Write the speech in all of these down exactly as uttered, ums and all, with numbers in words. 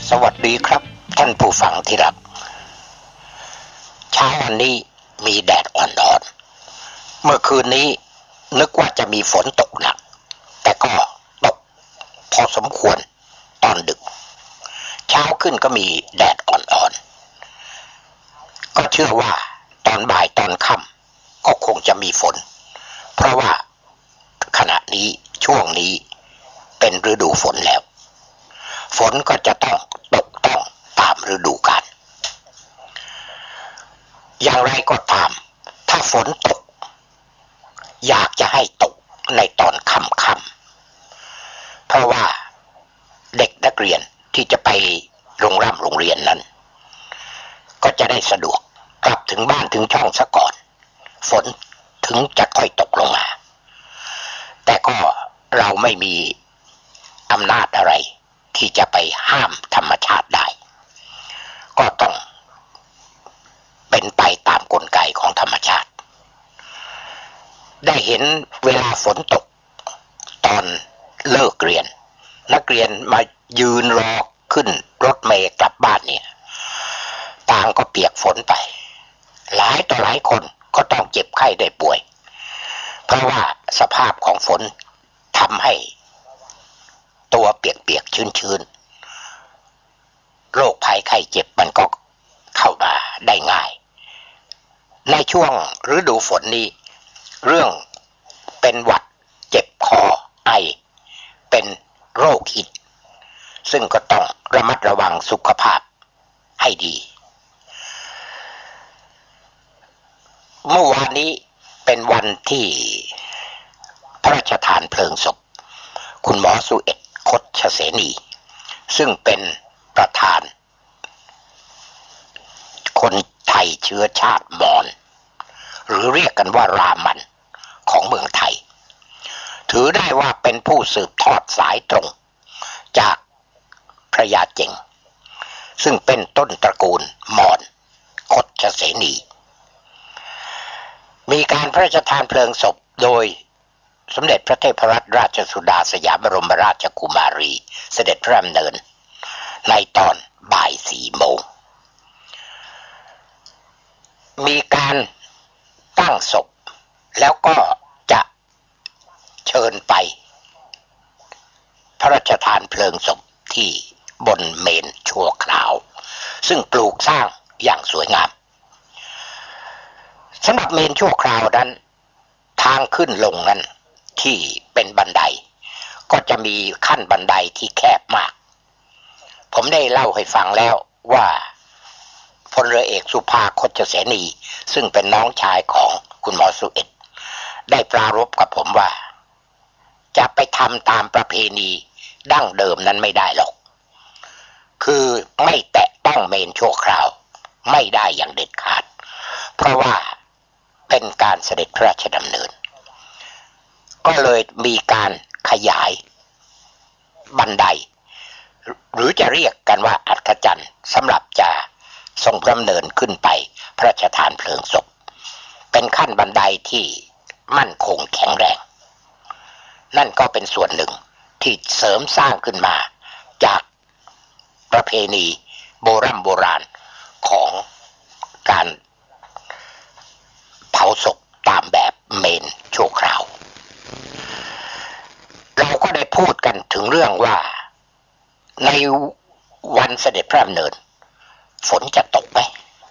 สวัสดีครับท่านผู้ฟังที่รักเช้าวันนี้มีแดดอ่อนๆเมื่อคืนนี้นึกว่าจะมีฝนตกหนักแต่ก็ตกพอสมควรตอนดึกเช้าขึ้นก็มีแดดอ่อนๆก็เชื่อว่าตอนบ่ายตอนค่ำก็คงจะมีฝนเพราะว่าขณะนี้ช่วงนี้เป็นฤดูฝนแล้วฝนก็จะต้องตกต้องตามฤดูกาลอย่างไรก็ตามถ้าฝนตกอยากจะให้ตกในตอนค่ำๆเพราะว่าเด็กนักเรียนที่จะไปโรงร่ำโรงเรียนนั้นก็จะได้สะดวกกลับถึงบ้านถึงช่องซะก่อนฝนถึงจะค่อยตกลงมาแต่ก็เราไม่มีอำนาจอะไรที่จะไปห้ามธรรมชาติได้ก็ต้องเป็นไปตามกลไกของธรรมชาติได้เห็นเวลาฝนตกตอนเลิกเรียนนักเรียนมายืนรอขึ้นรถเมล์กลับบ้านเนี่ยต่างก็เปียกฝนไปหลายต่อหลายคนก็ต้องเจ็บไข้ได้ป่วยเพราะว่าสภาพของฝนทำให้ตัวเปียกๆชื้นๆโรคภัยไข้เจ็บมันก็เข้ามาได้ง่ายในช่วงฤดูฝนนี้เรื่องเป็นหวัดเจ็บคอไอเป็นโรคฮิตซึ่งก็ต้องระมัดระวังสุขภาพให้ดีเมื่อวานนี้เป็นวันที่พระราชทานเพลิงศพคุณหมอสุเอตคชเสนีซึ่งเป็นประธานคนไทยเชื้อชาติมอญหรือเรียกกันว่ารามันของเมืองไทยถือได้ว่าเป็นผู้สืบทอดสายตรงจากพระยาเจงซึ่งเป็นต้นตระกูลมอญคชเสนีมีการพระราชทานเพลิงศพโดยสมเด็จพระเทพรัตนราชสุดาสยามบรมราชกุมารีเสด็จพระดำเนินในตอนบ่ายสี่โมงมีการตั้งศพแล้วก็จะเชิญไปพระราชทานเพลิงศพที่บนเมนชั่วคราวซึ่งปลูกสร้างอย่างสวยงามสำหรับเมนชั่วคราวนั้นทางขึ้นลงนั้นที่เป็นบันไดก็จะมีขั้นบันไดที่แคบมากผมได้เล่าให้ฟังแล้วว่าพลเรือเอกสุภาคชเสนีซึ่งเป็นน้องชายของคุณหมอสุเอตได้ปรารภกับผมว่าจะไปทำตามประเพณีดั้งเดิมนั้นไม่ได้หรอกคือไม่แตะต้องเมนชั่วคราวไม่ได้อย่างเด็ดขาดเพราะว่าเป็นการเสด็จพระราชดำเนินก็เลยมีการขยายบันไดหรือจะเรียกกันว่าอัฐจันทร์สำหรับจะทรงดำเนินขึ้นไปพระราชทานเพลิงศพเป็นขั้นบันไดที่มั่นคงแข็งแรงนั่นก็เป็นส่วนหนึ่งที่เสริมสร้างขึ้นมาจากประเพณีโบราณโบราณของการเผาศพตามแบบเมนชั่วคราวเราก็ได้พูดกันถึงเรื่องว่าในวันเสด็จพระดำเนินฝนจะตกไหม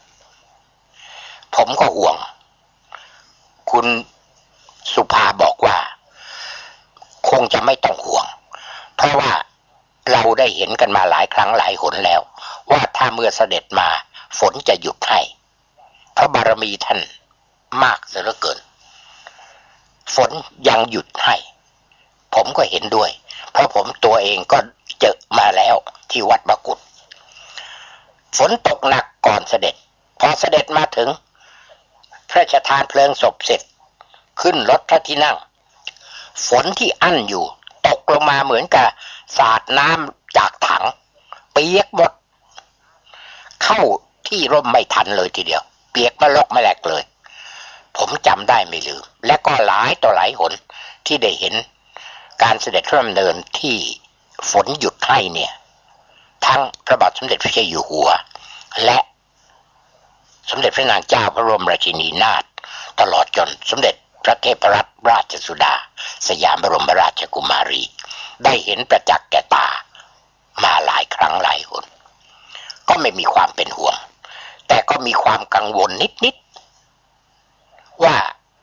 ผมก็ห่วงคุณสุภาบอกว่าคงจะไม่ต้องห่วงเพราะว่าเราได้เห็นกันมาหลายครั้งหลายหนแล้วว่าถ้าเมื่อเสด็จมาฝนจะหยุดให้เพราะบารมีท่านมากเสียเหลือเกินฝนยังหยุดให้ผมก็เห็นด้วยเพราะผมตัวเองก็เจอมาแล้วที่วัดมกุฏฝนตกหนักก่อนเสด็จพอเสด็จมาถึงพระราชทานเพลิงศพเสร็จขึ้นรถพระที่นั่งฝนที่อั้นอยู่ตกลงมาเหมือนกับสาดน้ำจากถังเปียกหมดเข้าที่ร่มไม่ทันเลยทีเดียวเปียกมาลอกมาแหลกเลยผมจำได้ไม่ลืมและก็หลายต่อหลายหนที่ได้เห็นการเสด็จพระดำเนินที่ฝนหยุดให้เนี่ยทั้งพระบาทสมเด็จพระเจ้าอยู่หัวและสมเด็จพระนางเจ้าพระบรมราชินีนาถตลอดจนสมเด็จพระเทพรัตนราชสุดาสยามบรมราชกุมารีได้เห็นประจักษ์แก่ตามาหลายครั้งหลายหนก็ไม่มีความเป็นห่วงแต่ก็มีความกังวลนิดๆว่า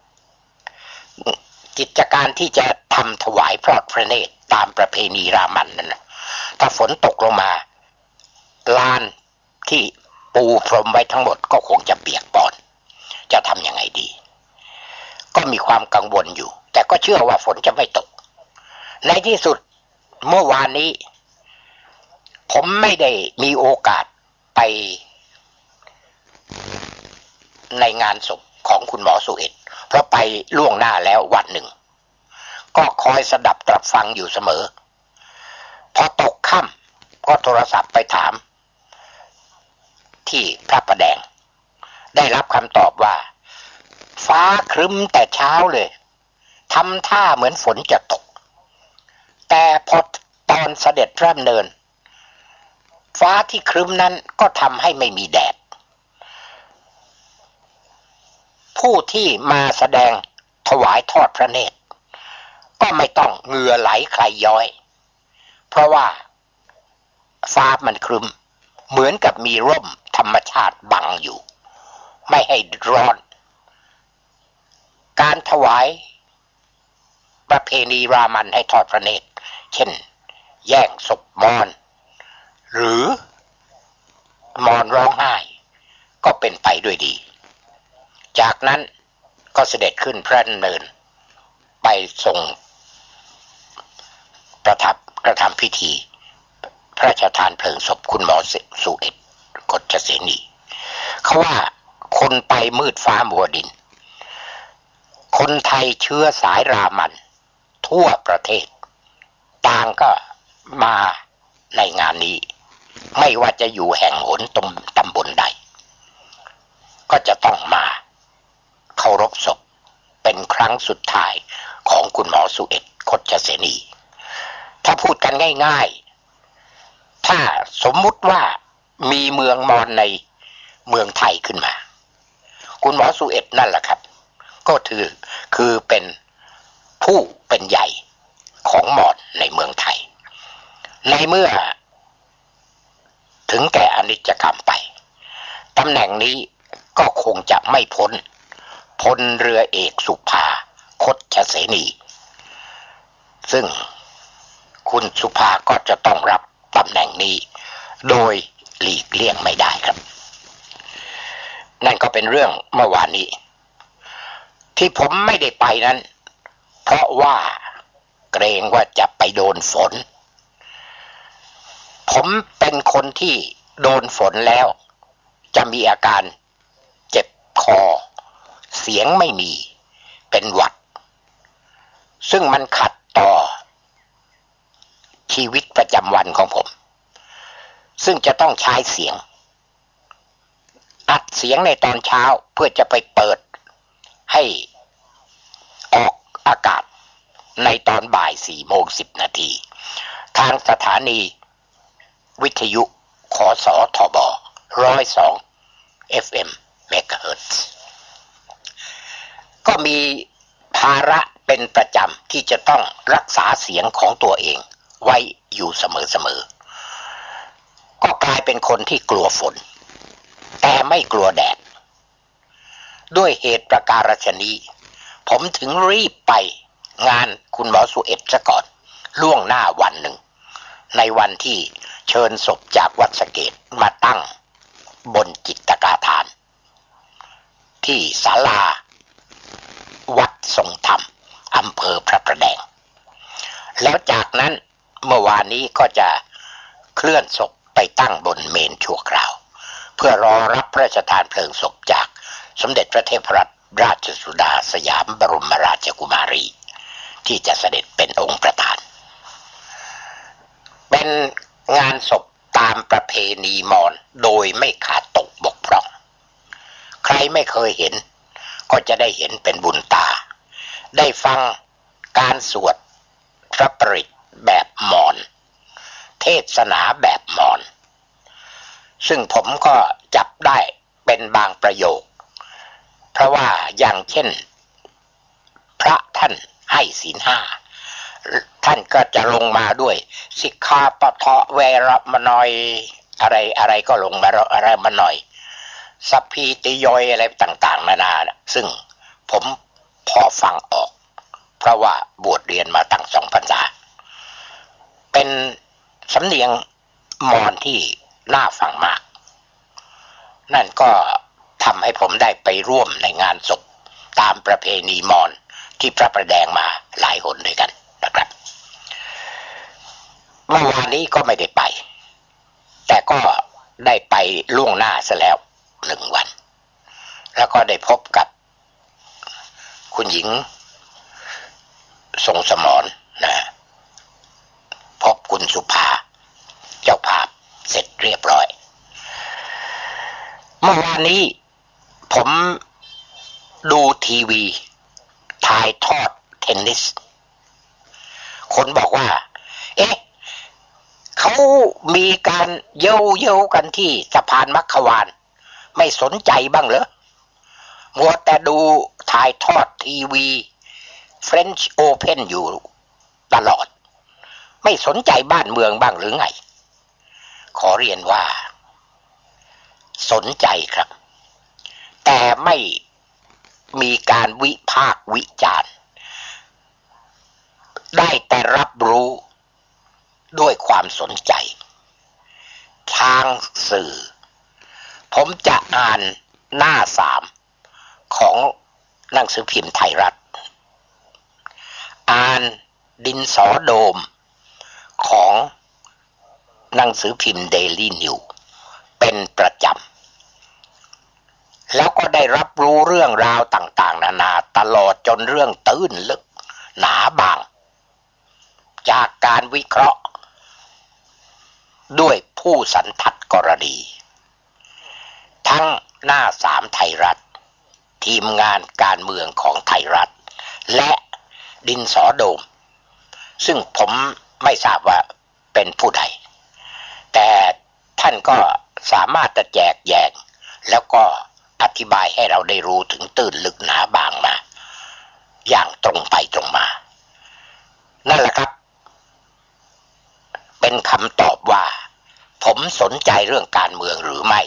กิจการที่จะทำถวายพระพระเนตรตามประเพณีรามันนั้นนะถ้าฝนตกลงมาลานที่ปูพรมไว้ทั้งหมดก็คงจะเปียกปอนจะทำยังไงดีก็มีความกังวลอยู่แต่ก็เชื่อว่าฝนจะไม่ตกในที่สุดเมื่อวานนี้ผมไม่ได้มีโอกาสไปในงานศพของคุณหมอสุเอตเพราะไปล่วงหน้าแล้ววันหนึ่งก็คอยสดับตรับฟังอยู่เสมอพอตกค่ำก็โทรศัพท์ไปถามที่พระประแดงได้รับคำตอบว่าฟ้าครึ้มแต่เช้าเลยทำท่าเหมือนฝนจะตกแต่พอตอนเสด็จพระดำเนินฟ้าที่ครึ้มนั้นก็ทำให้ไม่มีแดดผู้ที่มาแสดงถวายทอดพระเนตรก็ไม่ต้องเหงื่อไหลใครย้อยเพราะว่าฟ้ามันครึ้มเหมือนกับมีร่มธรรมชาติบังอยู่ไม่ให้ร้อนการถวายประเพณีรามันให้ทอดพระเนตรเช่นแย่งศพมอญหรือมอญร้องไห้ก็เป็นไปด้วยดีจากนั้นก็เสด็จขึ้นพระดำเนินไปทรงประทับกระทำพิธีพระราชทานเพลิงศพคุณหมอสุเอตกฎเสนีเขาว่าคนไปมืดฟ้ามัวดินคนไทยเชื้อสายรามันทั่วประเทศต่างก็มาในงานนี้ไม่ว่าจะอยู่แห่งหนตำตำบลใดก็จะต้องมาเคารพศพเป็นครั้งสุดท้ายของคุณหมอสุเอตกฎเสนีถ้าพูดกันง่ายๆถ้าสมมุติว่ามีเมืองมอญในเมืองไทยขึ้นมาคุณหมอสุเอตนั่นแหละครับก็ถือคือเป็นผู้เป็นใหญ่ของมอญในเมืองไทยในเมื่อถึงแก่อนิจกรรมไปตำแหน่งนี้ก็คงจะไม่พ้นพลเรือเอกสุภาคตเสนีซึ่งคุณสุภาก็จะต้องรับตำแหน่งนี้โดยหลีกเลี่ยงไม่ได้ครับนั่นก็เป็นเรื่องเมื่อวานนี้ที่ผมไม่ได้ไปนั้นเพราะว่าเกรงว่าจะไปโดนฝนผมเป็นคนที่โดนฝนแล้วจะมีอาการเจ็บคอเสียงไม่มีเป็นหวัดซึ่งมันขัดต่อชีวิตประจำวันของผมซึ่งจะต้องใช้เสียงอัดเสียงในตอนเช้าเพื่อจะไปเปิดให้ออกอากาศในตอนบ่ายสี่โมงสิบนาทีทางสถานีวิทยุขสทบร้อยสอง เอฟ เอ็ม เมกะเฮิรตซ์ก็มีภาระเป็นประจำที่จะต้องรักษาเสียงของตัวเองไว้อยู่เสมอๆก็กลายเป็นคนที่กลัวฝนแต่ไม่กลัวแดดด้วยเหตุประการฉะนี้ผมถึงรีบไปงานคุณหมอสุเอตซะก่อนล่วงหน้าวันหนึ่งในวันที่เชิญศพจากวัดสะเกษมาตั้งบนจิตกาฐานที่ศาลาวัดทรงธรรมอำเภอพระประแดงแล้วจากนั้นเมื่อวานนี้ก็จะเคลื่อนศพไปตั้งบนเมนชั่วคราวเพื่อรอรับพระราชทานเพลิงศพจากสมเด็จพระเทพรัตนราชสุดาสยามบรมราชกุมารีที่จะเสด็จเป็นองค์ประธานเป็นงานศพตามประเพณีมอญโดยไม่ขาดตกบกพร่องใครไม่เคยเห็นก็จะได้เห็นเป็นบุญตาได้ฟังการสวดพระปริตรแบบมอญเทศนาแบบมอญซึ่งผมก็จับได้เป็นบางประโยคเพราะว่าอย่างเช่นพระท่านให้ศีลห้าท่านก็จะลงมาด้วยสิกขาปะทะเวรมนอยอะไรอะไรก็ลงมาอะไรมาหน่อยสัพพีติโยยอะไรต่างๆนานาซึ่งผมพอฟังออกเพราะว่าบวชเรียนมาตั้งสองพรรษาเป็นสำเนียงมอญที่น่าฟังมากนั่นก็ทำให้ผมได้ไปร่วมในงานศพตามประเพณีมอญที่พระประแดงมาหลายหนด้วยกันนะครับเมื่อวานนี้ก็ไม่ได้ไปแต่ก็ได้ไปล่วงหน้าซะแล้วหนึ่งวันแล้วก็ได้พบกับคุณหญิงทรงสมรนะพบคุณสุภาเจ้าภาพเสร็จเรียบร้อยเมื่อวานนี้ผมดูทีวีถ่ายทอดเทนนิสคนบอกว่าเอ๊ะเขามีการเย้าเย้ากันที่สะพานมัคควานไม่สนใจบ้างเหรอมัวแต่ดูถ่ายทอดทีวี French Open อยู่ตลอดไม่สนใจบ้านเมืองบ้างหรือไงขอเรียนว่าสนใจครับแต่ไม่มีการวิพากษ์วิจารณ์ได้แต่รับรู้ด้วยความสนใจทางสื่อผมจะอ่านหน้าสามของหนังสือพิมพ์ไทยรัฐอ่านดินสอโดมของหนังสือพิมพ์เดลี่นิวเป็นประจำแล้วก็ได้รับรู้เรื่องราวต่างๆนานาตลอดจนเรื่องตื้นลึกหนาบางจากการวิเคราะห์ด้วยผู้สันทัดกรณีทั้งหน้าสามไทยรัฐทีมงานการเมืองของไทยรัฐและดินสอโดมซึ่งผมไม่ทราบว่าเป็นผู้ใดแต่ท่านก็สามารถจะแจกแจงแล้วก็อธิบายให้เราได้รู้ถึงตื้นลึกหนาบางมาอย่างตรงไปตรงมานั่นแหละครับเป็นคำตอบว่าผมสนใจเรื่องการเมืองหรือไม่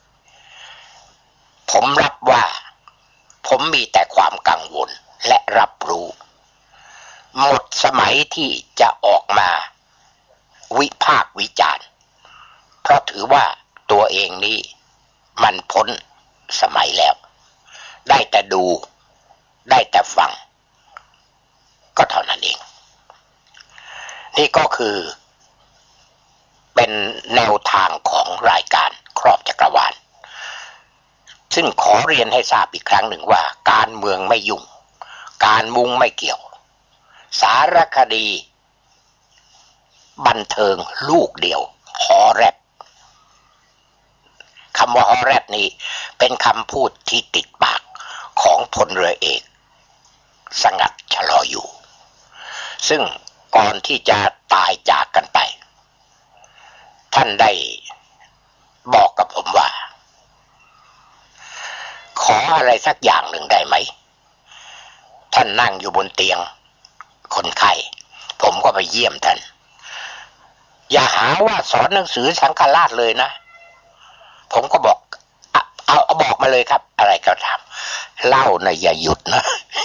ผมรับว่าผมมีแต่ความกังวลและรับรู้หมดสมัยที่จะออกมาวิพากษ์วิจารณ์เพราะถือว่าตัวเองนี่มันพ้นสมัยแล้วได้แต่ดูได้แต่ฟังก็เท่านั้นเองนี่ก็คือเป็นแนวทางของรายการครอบจักรวาลซึ่งขอเรียนให้ทราบอีกครั้งหนึ่งว่าการเมืองไม่ยุ่งการมุงไม่เกี่ยวสารคดีบันเทิงลูกเดียวฮอแรดคำว่าฮอแรดนี้เป็นคำพูดที่ติดปากของพลเรือเอกสงัดชะลออยู่ซึ่งก่อนที่จะตายจากกันไปท่านได้บอกกับผมว่าขออะไรสักอย่างหนึ่งได้ไหมท่านนั่งอยู่บนเตียงคนไข้ผมก็ไปเยี่ยมท่านอย่าหาว่าสอนหนังสือสังฆราชเลยนะผมก็บอกเอาเอาบอกมาเลยครับอะไรก็ทำเล่านะอย่าหยุดนะ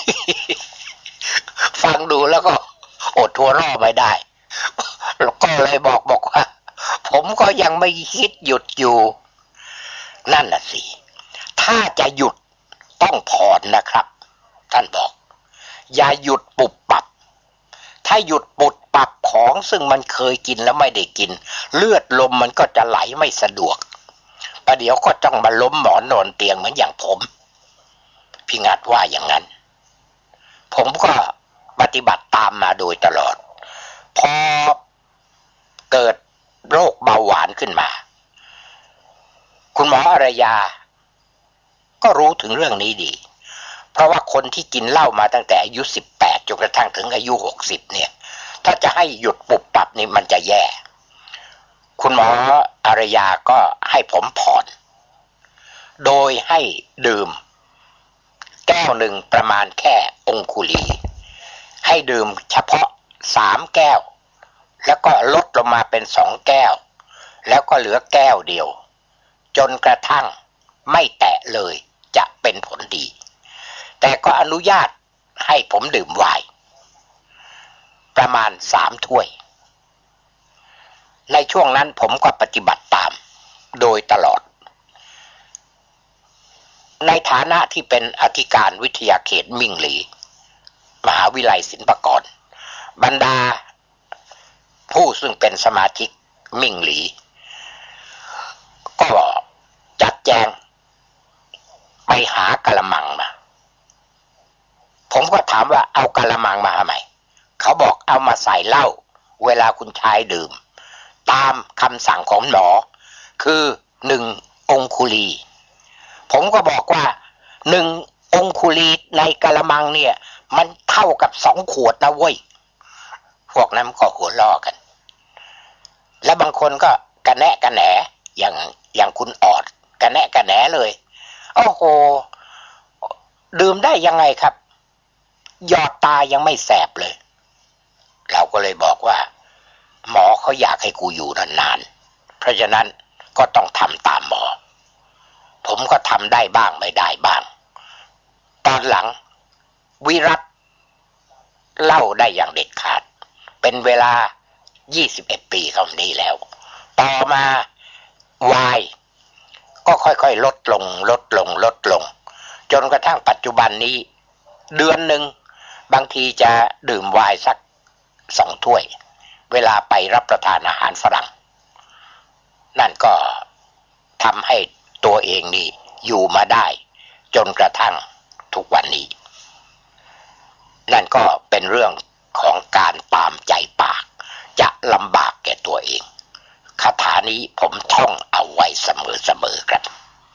ฟังดูแล้วก็อดหัวเราะไม่ได้แล้วก็เลยบอกบอกว่าผมก็ยังไม่คิดหยุดอยู่นั่นน่ะสิถ้าจะหยุดต้องผ่อนนะครับท่านบอกอย่าหยุดปุบปับถ้าหยุดปุบปับของซึ่งมันเคยกินแล้วไม่ได้กินเลือดลมมันก็จะไหลไม่สะดวกประเดี๋ยวก็ต้องมาล้มหมอนนอนเตียงเหมือนอย่างผมพี่งัดว่าอย่างนั้นผมก็ปฏิบัติตามมาโดยตลอดพอเกิดโรคเบาหวานขึ้นมาคุณหมออารยาก็รู้ถึงเรื่องนี้ดีเพราะว่าคนที่กินเหล้ามาตั้งแต่อายุสิบแปดจนกระทั่งถึงอายุหกสิบเนี่ยถ้าจะให้หยุดปุบปับนี่มันจะแย่คุณหมออารรยาก็ให้ผมผ่อนโดยให้ดื่มแก้วหนึ่งประมาณแค่องคุลีให้ดื่มเฉพาะสามแก้วแล้วก็ลดลงมาเป็นสองแก้วแล้วก็เหลือแก้วเดียวจนกระทั่งไม่แตะเลยจะเป็นผลดีแต่ก็อนุญาตให้ผมดื่มไวน์ประมาณสามถ้วยในช่วงนั้นผมก็ปฏิบัติตามโดยตลอดในฐานะที่เป็นอธิการวิทยาเขตมิ่งหลีมหาวิทยาลัยศิลปากรบรรดาผู้ซึ่งเป็นสมาชิกมิ่งหลีก็จัดแจงไปหากะละมังมาผมก็ถามว่าเอากะละมังมาทำไมเขาบอกเอามาใส่เหล้าเวลาคุณชายดื่มตามคำสั่งของหมอคือหนึ่งองคุลีผมก็บอกว่าหนึ่งองคุลีในกะละมังเนี่ยมันเท่ากับสองขวดนะเว้ยพวกนั้นก็หัวล้อกันแล้วบางคนก็กระแนะกระแหนอย่างอย่างคุณออดกระแนะกระแหนเลยโอ้โหดื่มได้ยังไงครับยอดตายังไม่แสบเลยเราก็เลยบอกว่าหมอเขาอยากให้กูอยู่นานๆเพราะฉะนั้นก็ต้องทำตามหมอผมก็ทำได้บ้างไม่ได้บ้างตอนหลังวิรัตเล่าได้อย่างเด็ดขาดเป็นเวลายี่สิบเอ็ดปีคำนี้แล้วต่อมาวายก็ค่อยๆลดลงลดลงลดลงจนกระทั่งปัจจุบันนี้เดือนหนึ่งบางทีจะดื่มไวน์สักสองถ้วยเวลาไปรับประทานอาหารฝรั่งนั่นก็ทำให้ตัวเองนี่อยู่มาได้จนกระทั่งทุกวันนี้นั่นก็เป็นเรื่องของการตามใจปากจะลำบากแก่ตัวเองคาถานี้ผมท่องเอาไว้เสมอๆครับ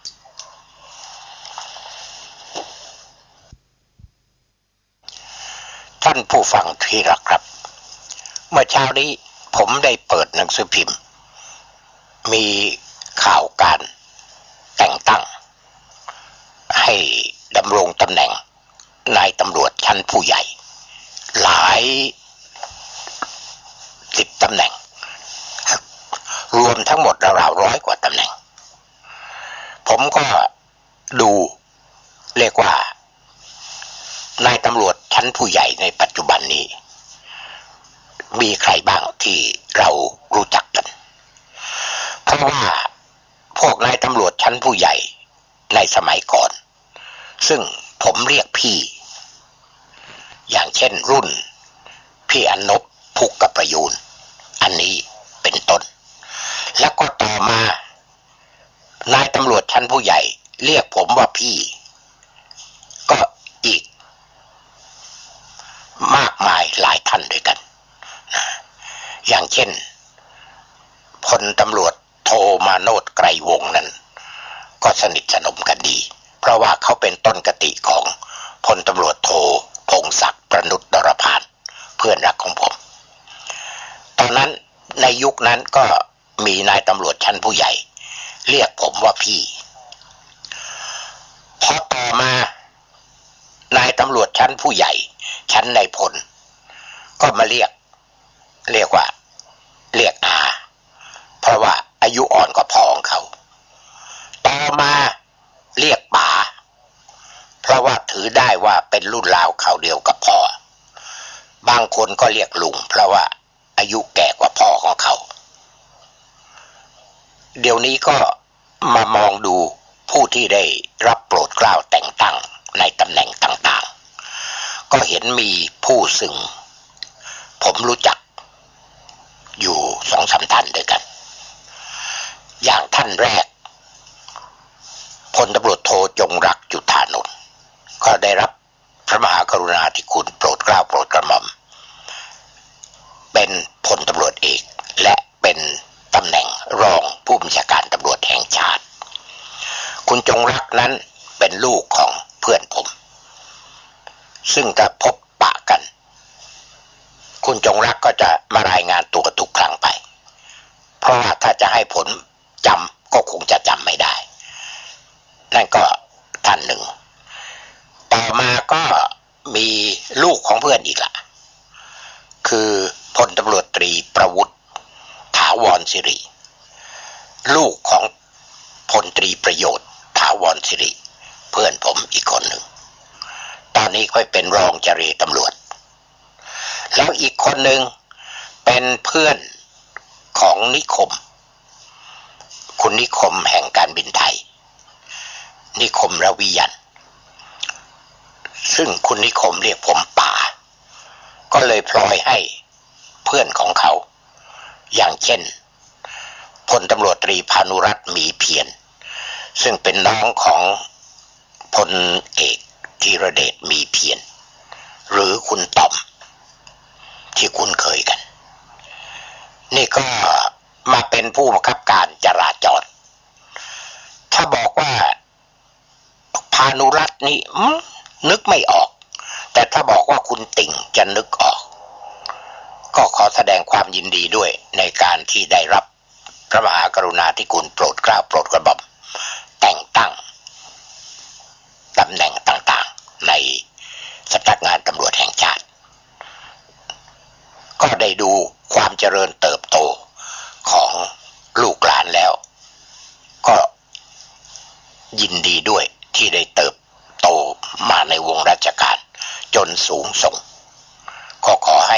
ท่านผู้ฟังที่รักครับเมื่อเช้านี้ผมได้เปิดหนังสือพิมพ์มีข่าวการแต่งตั้งให้ดำรงตำแหน่งนายตำรวจชั้นผู้ใหญ่หลายสิบตำแหน่งรวมทั้งหมดราวๆร้อยกว่าตำแหน่งผมก็ดูเรียกว่านายตำรวจชั้นผู้ใหญ่ในปัจจุบันนี้มีใครบ้างที่เรารู้จักกันเพราะว่าพวกนายตำรวจชั้นผู้ใหญ่ในสมัยก่อนซึ่งผมเรียกพี่อย่างเช่นรุ่นพี่อนบภูกประยูนอันนี้เป็นต้นแล้วก็ต่อมานายตำรวจชั้นผู้ใหญ่เรียกผมว่าพี่ก็อีกมากมายหลายท่านด้วยกันอย่างเช่นพลตำรวจโทมาโนชไกรวงศ์นั้นก็สนิทสนมกันดีเพราะว่าเขาเป็นต้นกติของพลตำรวจโทพงศักดิ์ประนุษดรพานเพื่อนรักของผมตอนนั้นในยุคนั้นก็มีนายตำรวจชั้นผู้ใหญ่เรียกผมว่าพี่พอต่อมานายตำรวจชั้นผู้ใหญ่ชั้นนายพลก็มาเรียกเรียกว่าเรียกอาเพราะว่าอายุอ่อนกว่าพ่อของเขาต่อมาเรียกป๋าเพราะว่าถือได้ว่าเป็นรุ่นราวเขาเดียวกับพ่อบางคนก็เรียกลุงเพราะว่าอายุแก่กว่าพ่อของเขาเดี๋ยวนี้ก็มามองดูผู้ที่ได้รับโปรดเกล้าแต่งตั้งในตำแหน่งต่างๆก็เห็นมีผู้ซึ่งผมรู้จักอยู่สองสามท่านด้วยกันอย่างท่านแรกพลตำรวจโทจงรักจุฑานนท์ก็ได้รับพระมหากรุณาธิคุณโปรดเกล้าโปรดกระหม่อมเป็นพลตำรวจเอกและเป็นตำแหน่งรองผู้บัญชาการตำรวจแห่งชาติคุณจงรักนั้นเป็นลูกของเพื่อนผมซึ่งจะพบปะกันคุณจงรักก็จะมารายงานตัวทุกครั้งไปเพราะว่าถ้าจะให้ผลจำก็คงจะจำไม่ได้นั่นก็ท่านหนึ่งต่อมาก็มีลูกของเพื่อนอีกละคือพลตำรวจตรีประวุฒิถาวรสิริลูกของพลตรีประโยชน์ถาวรสิริเพื่อนผมอีกคนหนึ่งตอนนี้ค่อยเป็นรองเจรตำรวจแล้วอีกคนหนึ่งเป็นเพื่อนของนิคมคุณนิคมแห่งการบินไทยนิคมระวิยันซึ่งคุณนิคมเรียกผมป่าก็เลยพลอยให้เพื่อนของเขาอย่างเช่นพลตำรวจตรีพานุรัตน์มีเพียรซึ่งเป็นน้องของพลเอกธีรเดชมีเพียรหรือคุณต่อมที่คุ้นเคยกันนี่ก็มาเป็นผู้บังคับการจราจรถ้าบอกว่าพานุรัตน์นี่นึกไม่ออกแต่ถ้าบอกว่าคุณติ่งจะนึกออกก็ขอแสดงความยินดีด้วยในการที่ได้รับพระมหากรุณาธิคุณโปรดเกล้าโปรดกระหม่อมแต่งตั้งตำแหน่งต่างๆในสำนักงานตำรวจแห่งชาติก็ได้ดูความเจริญเติบโตของลูกหลานแล้วก็ยินดีด้วยที่ได้เติบโตมาในวงราชการจนสูงส่งก็ขอให้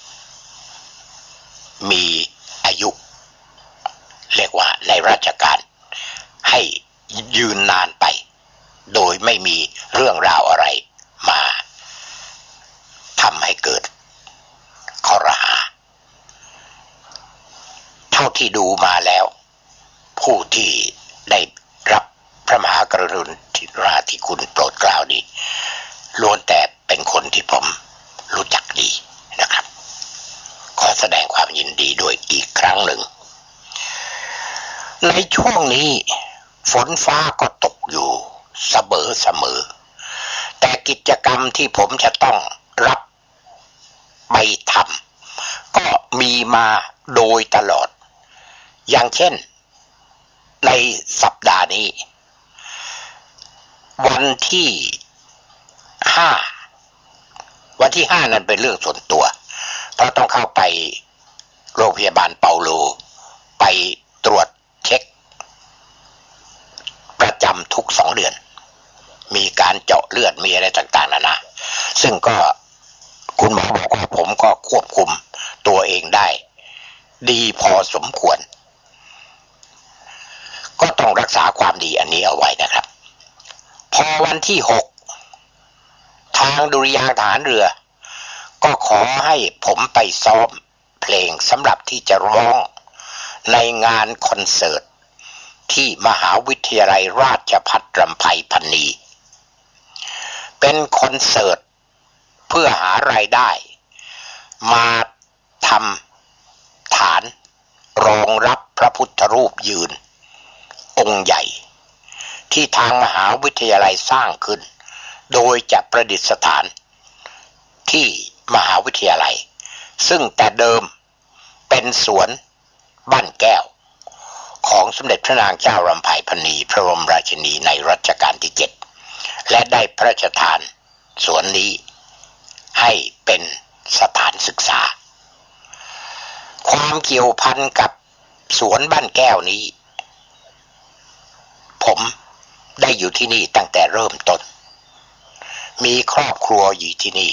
มีอายุเรียกว่าในราชการให้ยืนนานไปโดยไม่มีเรื่องราวอะไรมาทำให้เกิดครหาเท่าที่ดูมาแล้วผู้ที่ได้รับพระมหากรุณาธิคุณโปรดเกล้านี้ล้วนแต่เป็นคนที่ผมรู้จักดีนะครับขอแสดงความยินดีด้วยอีกครั้งหนึ่งในช่วงนี้ฝนฟ้าก็ตกอยู่เสมอเสมอแต่กิจกรรมที่ผมจะต้องรับไปทำก็มีมาโดยตลอดอย่างเช่นในสัปดาห์นี้วันที่ห้าวันที่ห้านั้นเป็นเรื่องส่วนตัวเพราะต้องเข้าไปโรงพยาบาลเปาโลไปตรวจเช็คประจำทุกสองเดือนมีการเจาะเลือดมีอะไรต่างๆนานาซึ่งก็คุณหมอบอกว่าผมก็ควบคุมตัวเองได้ดีพอสมควรก็ต้องรักษาความดีอันนี้เอาไว้นะครับพอวันที่หกทางดุริยางค์ทหารเรือก็ขอให้ผมไปซ้อมเพลงสำหรับที่จะร้องในงานคอนเสิร์ตที่มหาวิทยาลัยราชภัฏรำไพพรรณีเป็นคอนเสิร์ตเพื่อหารายได้มาทำฐานรองรับพระพุทธรูปยืนองค์ใหญ่ที่ทางมหาวิทยาลัยสร้างขึ้นโดยจะประดิษฐานที่มหาวิทยาลัยซึ่งแต่เดิมเป็นสวนบ้านแก้วของสมเด็จพระนางเจ้ารำไพพรรณีพระบรมราชินีในรัชกาลที่เจ็ดและได้พระราชทานสวนนี้ให้เป็นสถานศึกษาความเกี่ยวพันกับสวนบ้านแก้วนี้ผมได้อยู่ที่นี่ตั้งแต่เริ่มต้นมีครอบครัวอยู่ที่นี่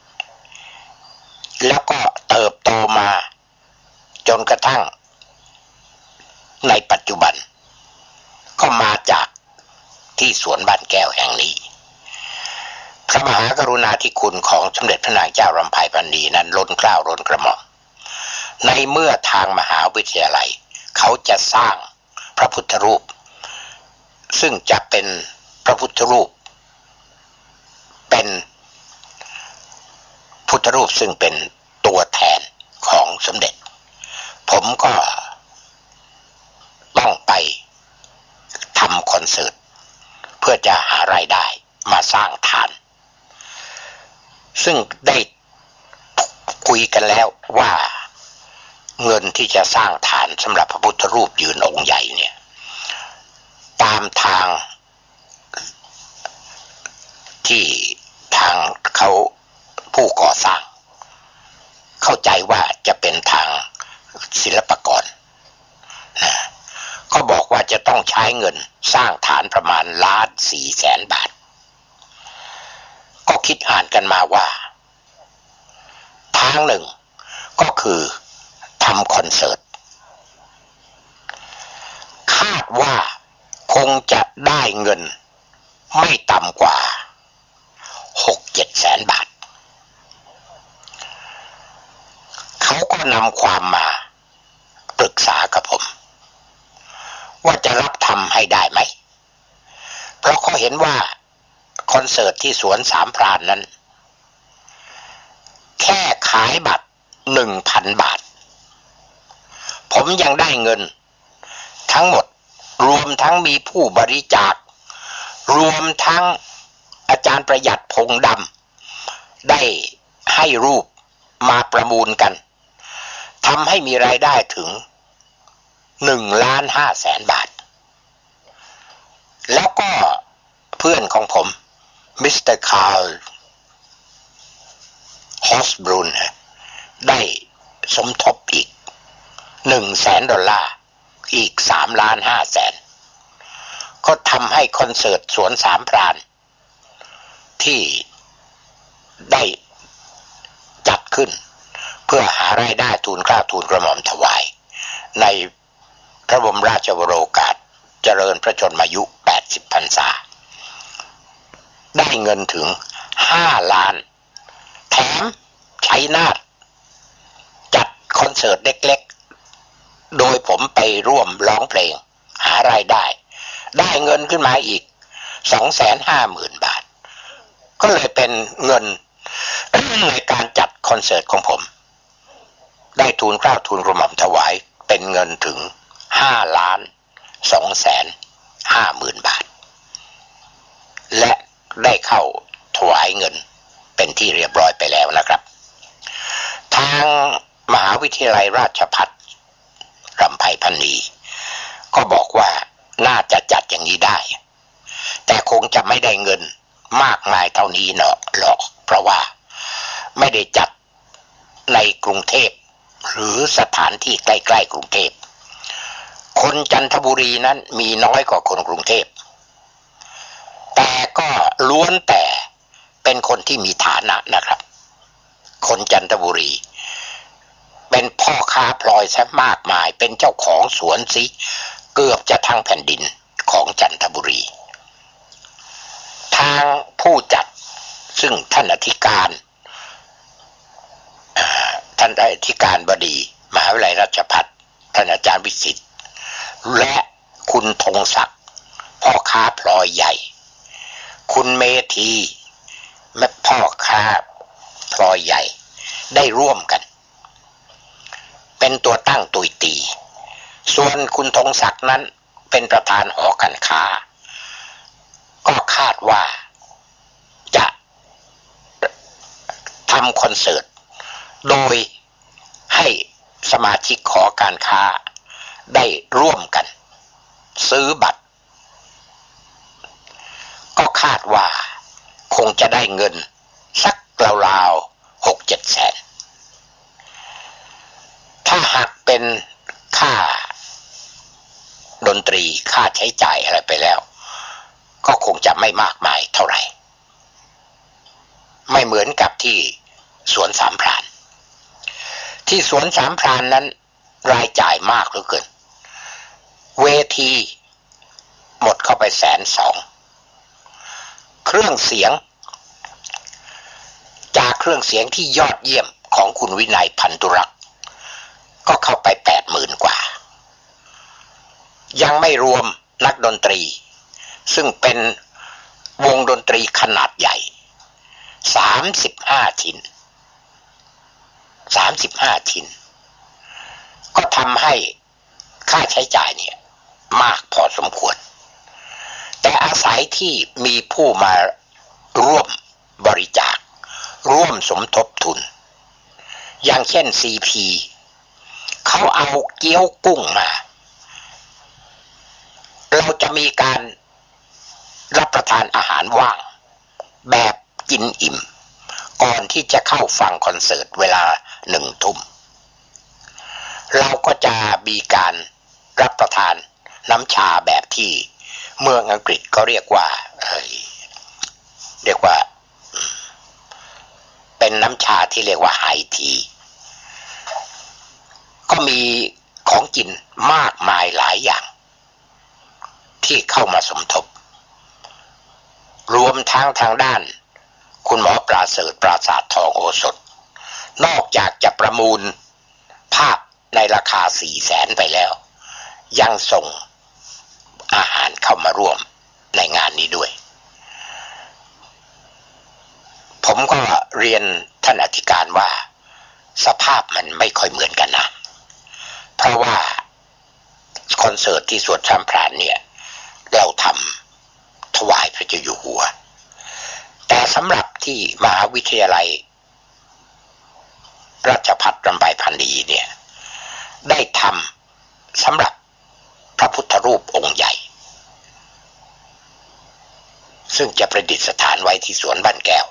แล้วก็เติบโตมาจนกระทั่งในปัจจุบันก็มาจากที่สวนบ้านแก้วแห่งนี้พระมหากรุณาธิคุณของสมเด็จพระนางเจ้ารำไพพรรณีนั้นล้นเกล้าล้นกระหม่อมในเมื่อทางมหาวิทยาลัยเขาจะสร้างพระพุทธรูปซึ่งจะเป็นพระพุทธรูปเป็นพุทธรูปซึ่งเป็นตัวแทนของสมเด็จผมก็ต้องไปทำคอนเสิร์ตเพื่อจะหารายได้มาสร้างฐานซึ่งได้คุยกันแล้วว่าเงินที่จะสร้างฐานสำหรับพระพุทธรูปยืนองค์ใหญ่เนี่ยตามทางที่ทางเขาผู้ก่อสร้างเข้าใจว่าจะเป็นทางศิลปากรนะก็บอกว่าจะต้องใช้เงินสร้างฐานประมาณล้านสี่แสนบาทก็คิดอ่านกันมาว่าทางหนึ่งก็คือทำคอนเสิร์ตคาดว่าคงจะได้เงินไม่ต่ำกว่าหกเจ็ดแสนบาทเขาก็นำความมาปรึกษากับผมว่าจะรับทำให้ได้ไหมเพราะเขาเห็นว่าคอนเสิร์ตที่สวนสามพรานนั้นแค่ขายบัตร หนึ่งพัน บาทผมยังได้เงินทั้งหมดรวมทั้งมีผู้บริจาครวมทั้งอาจารย์ประหยัดพงษ์ดำได้ให้รูปมาประมูลกันทำให้มีรายได้ถึงหนึ่งล้านห้าแสนบาทแล้วก็เพื่อนของผมมิสเตอร์คาร์ลฮอสบรูนได้สมทบอีกหนึ่งแสนดอลลาร์อีกสามล้านห้าแสนก็ทำให้คอนเสิร์ตสวนสามพรานที่ได้จัดขึ้นเพื่อหารายได้ทูลเกล้าทูลกระหม่อมถวายในพระบรมราชวโรกาสเจริญพระชนมายุแปดสิบพรรษาได้เงินถึงห้าล้านแถมชัยนาทจัดคอนเสิร์ตเล็กๆโดยผมไปร่วมร้องเพลงหารายได้ได้เงินขึ้นมาอีก สองแสนห้าหมื่น บาทก็เลยเป็นเงินในการจัดคอนเสิร์ตของผมได้ทูลเกล้าทูลกระหม่อมถวายเป็นเงินถึงห้าล้านสองแสนห้าหมื่น บาทและได้เข้าถวายเงินเป็นที่เรียบร้อยไปแล้วนะครับทางมหาวิทยาลัยราชภัฏรำไพพรรณีก็บอกว่าน่าจะจัดอย่างนี้ได้แต่คงจะไม่ได้เงินมากมายเท่านี้เนาะหรอกเพราะว่าไม่ได้จัดในกรุงเทพหรือสถานที่ใกล้ๆกรุงเทพคนจันทบุรีนั้นมีน้อยกว่าคนกรุงเทพแต่ก็ล้วนแต่เป็นคนที่มีฐานะนะครับคนจันทบุรีเป็นพ่อค้าพลอยซะมากมายเป็นเจ้าของสวนสิเกือบจะทั้งแผ่นดินของจันทบุรีทางผู้จัดซึ่งท่านอธิการท่านอธิการบดีมหาวิทยาลัยราชภัฏท่านอาจารย์วิสิทธิ์และคุณธงศักดิ์พ่อค้าพลอยใหญ่คุณเมธีแม่พ่อค้าพลอยใหญ่ได้ร่วมกันเป็นตัวตั้งตุยตีส่วนคุณธงศักดิ์นั้นเป็นประธานหอการค้าก็คาดว่าจะทำคอนเสิร์ตโดยให้สมาชิกหอการค้าได้ร่วมกันซื้อบัตรก็คาดว่าคงจะได้เงินสักราวๆหกเจ็ดแสนถ้าหากเป็นค่าดนตรีค่าใช้จ่ายอะไรไปแล้วก็คงจะไม่มากมายเท่าไหร่ไม่เหมือนกับที่สวนสามพรานที่สวนสามพรานนั้นรายจ่ายมากเหลือเกินเวทีหมดเข้าไปแสนสองเครื่องเสียงจากเครื่องเสียงที่ยอดเยี่ยมของคุณวินัยพันธุรักษ์ก็เข้าไปแปดหมื่นกว่ายังไม่รวมนักดนตรีซึ่งเป็นวงดนตรีขนาดใหญ่สามสิบห้าชิ้นสามสิบห้าชิ้นก็ทำให้ค่าใช้จ่ายเนี่ยมากพอสมควรแต่อาศัยที่มีผู้มาร่วมบริจาคร่วมสมทบทุนอย่างเช่น ซี พี เขเขาเอาเกี๊ยวกุ้งมาเราจะมีการรับประทานอาหารว่างแบบกินอิ่มก่อนที่จะเข้าฟังคอนเสิร์ตเวลาหนึ่งทุ่มเราก็จะมีการรับประทานน้ำชาแบบที่เมืองอังกฤษก็เรียกว่าเอ่ยเรียกว่าเป็นน้ำชาที่เรียกว่าไฮทีก็มีของกินมากมายหลายอย่างที่เข้ามาสมทบรวมทั้งทางด้านคุณหมอปราเสริฐปราสาททองโอสถนอกจากจะประมูลภาพในราคาสี่แสนไปแล้วยังส่งอาหารเข้ามาร่วมในงานนี้ด้วยผมก็เรียนท่านอธิการว่าสภาพมันไม่ค่อยเหมือนกันนะเพราะว่าคอนเสิร์ตที่สวนสามพรานเนี่ยเราทำถวายพระเจ้าอยู่หัวแต่สำหรับที่มหาวิทยาลัยราชภัฏรำไพพรรณีเนี่ยได้ทำสำหรับพระพุทธรูปองค์ใหญ่ซึ่งจะประดิษฐานไว้ที่สวนบ้านแก้ว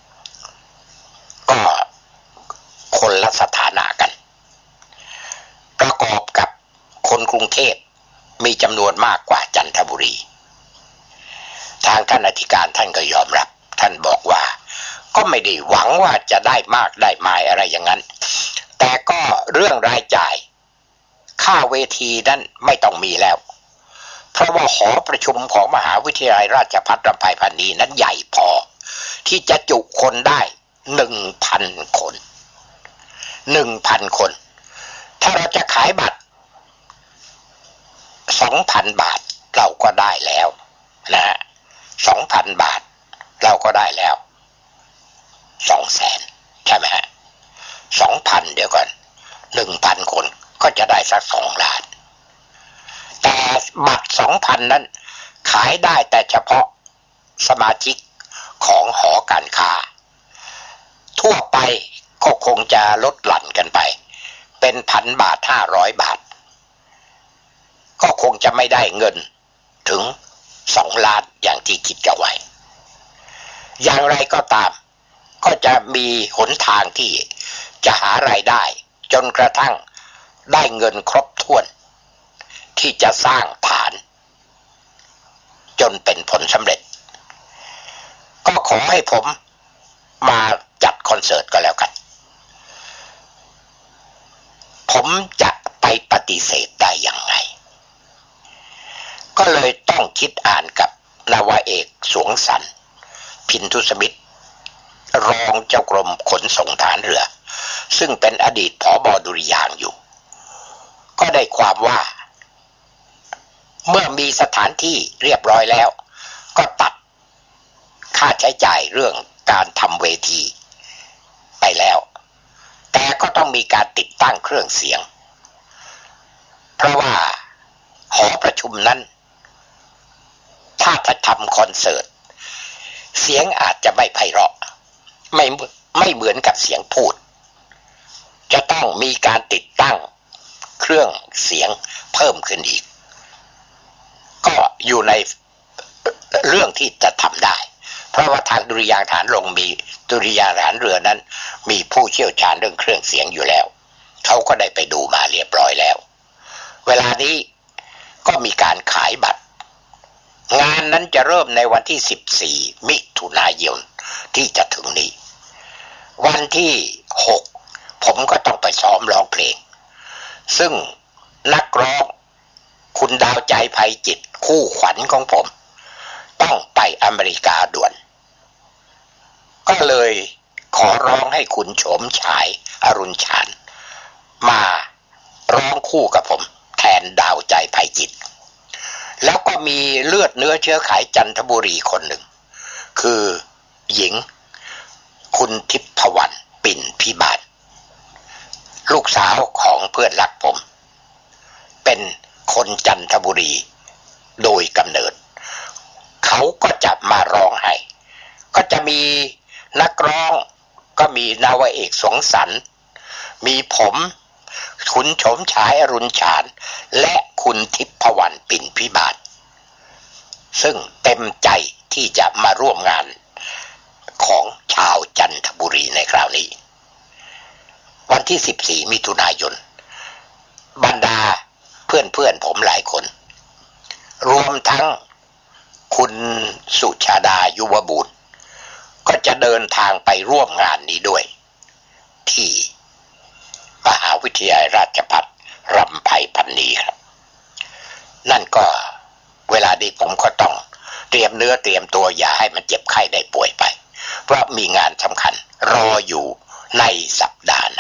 ก็คนละสถานะกันประกอบกับคนกรุงเทพมีจำนวนมากกว่าจันทบุรีทางท่านอธิการท่านก็ยอมรับท่านบอกว่าก็ไม่ได้หวังว่าจะได้มากได้มายอะไรอย่างนั้นแต่ก็เรื่องรายจ่ายค่าเวทีนั้นไม่ต้องมีแล้วเพราะว่าหอประชุมของมหาวิทยาลัยราชภัฏรำไพพรรณีนั้นใหญ่พอที่จะจุคนได้หนึ่งพันคนหนึ่งพันคนถ้าเราจะขายบัตรสองพันบาทเราก็ได้แล้วนะฮะสองพันบาทเราก็ได้แล้วสองแสนใช่ไหมฮะสองพันเดี๋ยวก่อนหนึ่งพันคนก็จะได้สักสองล้านแต่บัตรสองพันนั้นขายได้แต่เฉพาะสมาชิกของหอการค้าทั่วไปก็คงจะลดหลั่นกันไปเป็นพันบาทห้าร้อยบาทก็คงจะไม่ได้เงินถึงสองล้านอย่างที่คิดกันไว้อย่างไรก็ตามก็จะมีหนทางที่จะหารายได้จนกระทั่งได้เงินครบถ้วนที่จะสร้างฐานจนเป็นผลสำเร็จก็ขอให้ผมมาจัดคอนเสิร์ตก็แล้วกันผมจะไปปฏิเสธได้อย่างไรก็เลยต้องคิดอ่านกับนาวาเอกสวงสรรค์พินทุสมิทธิ์รองเจ้ากรมขนส่งทหารเรือซึ่งเป็นอดีตผบ.ดุริยางค์อยู่ก็ได้ความว่าเมื่อมีสถานที่เรียบร้อยแล้วก็ตัดค่าใช้จ่ายเรื่องการทำเวทีไปแล้วแต่ก็ต้องมีการติดตั้งเครื่องเสียงเพราะว่าหอประชุมนั้นถ้าจะทำคอนเสิร์ตเสียงอาจจะไม่ไพเราะไม่ไม่เหมือนกับเสียงพูดจะต้องมีการติดตั้งเครื่องเสียงเพิ่มขึ้นอีกก็อยู่ในเรื่องที่จะทำได้เพราะว่าทางดุริยางค์ฐานลงมีดุริยางค์ฐานเรือนั้นมีผู้เชี่ยวชาญเรื่องเครื่องเสียงอยู่แล้วเขาก็ได้ไปดูมาเรียบร้อยแล้วเวลานี้ก็มีการขายบัตรงานนั้นจะเริ่มในวันที่สิบสี่มิถุนายนที่จะถึงนี้วันที่หกผมก็ต้องไปซ้อมร้องเพลงซึ่งนักร้องคุณดาวใจไพจิตรคู่ขวัญของผมต้องไปอเมริกาด่วนก็เลยขอร้องให้คุณโฉมฉายอรุณชาญมาร้องคู่กับผมแทนดาวใจไพจิตรแล้วก็มีเลือดเนื้อเชื้อไขจันทบุรีคนหนึ่งคือหญิงคุณทิพวรรณปิ่นพิบาลลูกสาวของเพื่อนรักผมเป็นคนจันทบุรีโดยกำเนิดเขาก็จะมาร้องให้ก็จะมีนักร้องก็มีนาวาเอกสวงสรรค์มีผมคุณโฉมฉายอรุณฉานและคุณทิพวรรณปิ่นพิบาลซึ่งเต็มใจที่จะมาร่วมงานของชาวจันทบุรีในคราวนี้วันที่สิบสี่มิถุนายนบรรดาเพื่อนๆผมหลายคนรวมทั้งคุณสุชาดายุวบูรณ์ก็จะเดินทางไปร่วมงานนี้ด้วยที่มหาวิทยาลัยราชภัฏรำไพพรรณีครับนั่นก็เวลานี้ผมก็ต้องเตรียมเนื้อเตรียมตัวอย่าให้มันเจ็บไข้ได้ป่วยไปเพราะมีงานสำคัญรออยู่ในสัปดาห์